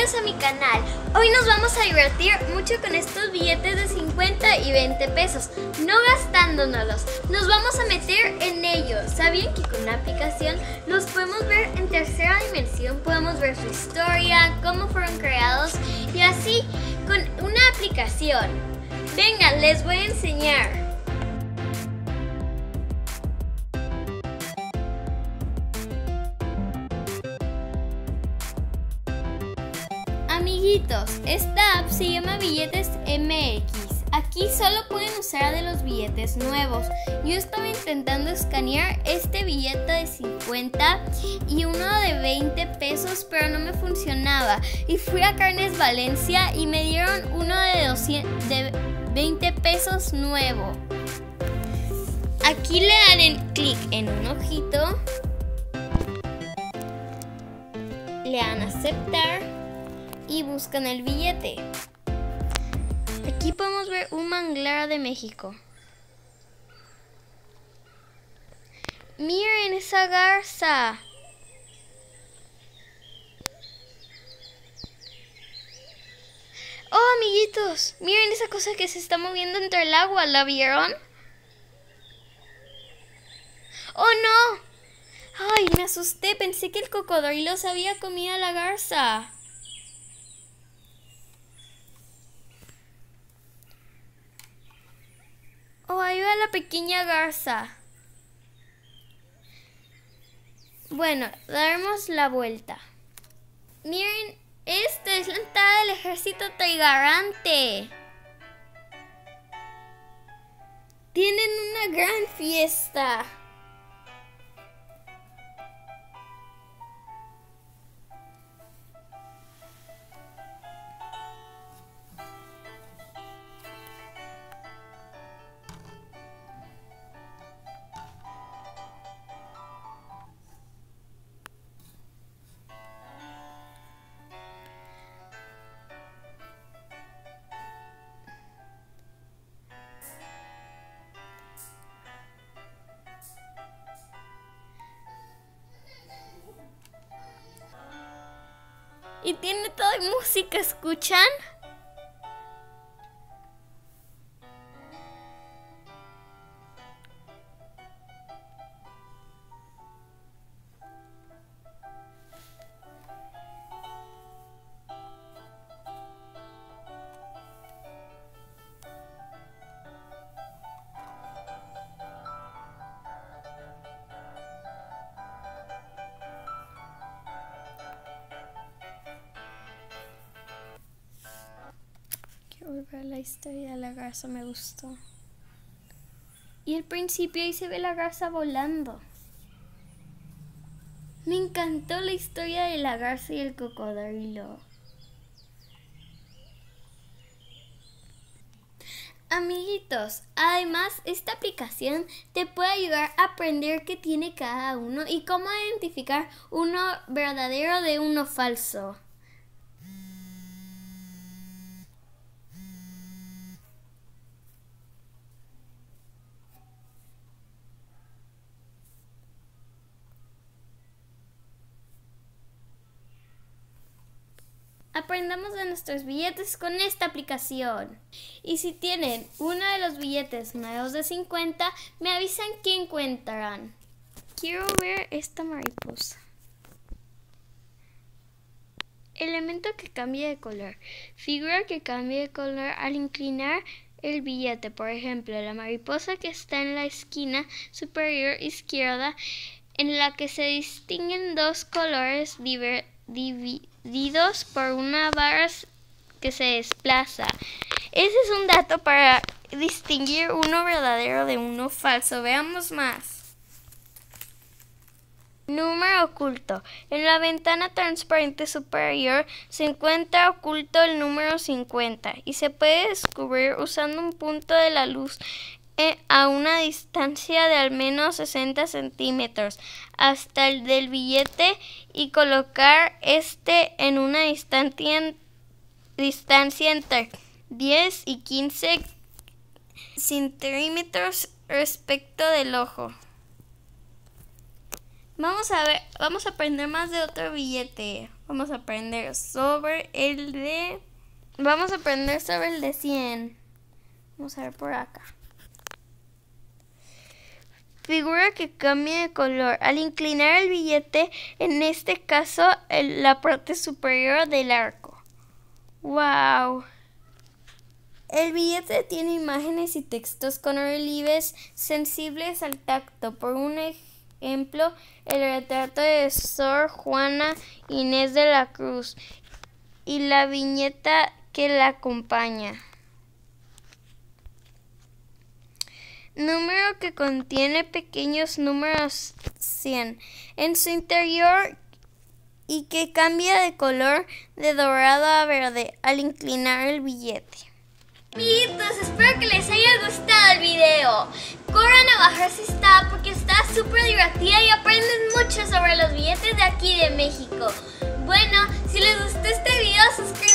bienvenidos a mi canal. Hoy nos vamos a divertir mucho con estos billetes de 50 y 20 pesos, no gastándonos. Nos vamos a meter en ellos. ¿Sabían que con una aplicación los podemos ver en tercera dimensión? Podemos ver su historia, cómo fueron creados y así con una aplicación. Vengan, les voy a enseñar. Amiguitos, esta app se llama Billetes MX. Aquí solo pueden usar de los billetes nuevos. Yo estaba intentando escanear este billete de 50 y uno de 20 pesos, pero no me funcionaba. Y fui a Carnes Valencia y me dieron uno de 20 pesos nuevo. Aquí le dan clic en un ojito, le dan a aceptar y buscan el billete. Aquí podemos ver un manglar de México. Miren esa garza. Oh, amiguitos, miren esa cosa que se está moviendo entre el agua. ¿La vieron? Oh, no. Ay, me asusté. Pensé que el cocodrilo se había comido a la garza. Oh, ahí va la pequeña garza. Bueno, daremos la vuelta. Miren, esta es la entrada del ejército trigarante. Tienen una gran fiesta. Y tiene toda música, ¿escuchan? Ver la historia de la garza, me gustó. Y al principio ahí se ve la garza volando. Me encantó la historia de la garza y el cocodrilo. Amiguitos, además esta aplicación te puede ayudar a aprender qué tiene cada uno y cómo identificar uno verdadero de uno falso. Aprendamos de nuestros billetes con esta aplicación. Y si tienen uno de los billetes nuevos de 50, me avisan qué encuentran. Quiero ver esta mariposa. Elemento que cambia de color. Figura que cambia de color al inclinar el billete. Por ejemplo, la mariposa que está en la esquina superior izquierda, en la que se distinguen dos colores divididos por una barra que se desplaza. Ese es un dato para distinguir uno verdadero de uno falso. Veamos más. Número oculto. En la ventana transparente superior se encuentra oculto el número 50 y se puede descubrir usando un punto de la luz a una distancia de al menos 60 centímetros hasta el del billete y colocar este en una distancia entre 10 y 15 centímetros respecto del ojo. Vamos a aprender más de otro billete. Vamos a aprender sobre el de 100. Vamos a ver por acá. Figura que cambia de color. Al inclinar el billete, en este caso, la parte superior del arco. ¡Wow! El billete tiene imágenes y textos con relieves sensibles al tacto. Por un ejemplo, el retrato de Sor Juana Inés de la Cruz y la viñeta que la acompaña. Número que contiene pequeños números 100 en su interior y que cambia de color de dorado a verde al inclinar el billete. Amiguitos, espero que les haya gustado el video. Corran a bajarse esta porque está súper divertida y aprenden mucho sobre los billetes de aquí de México. Bueno, si les gustó este video, suscríbanse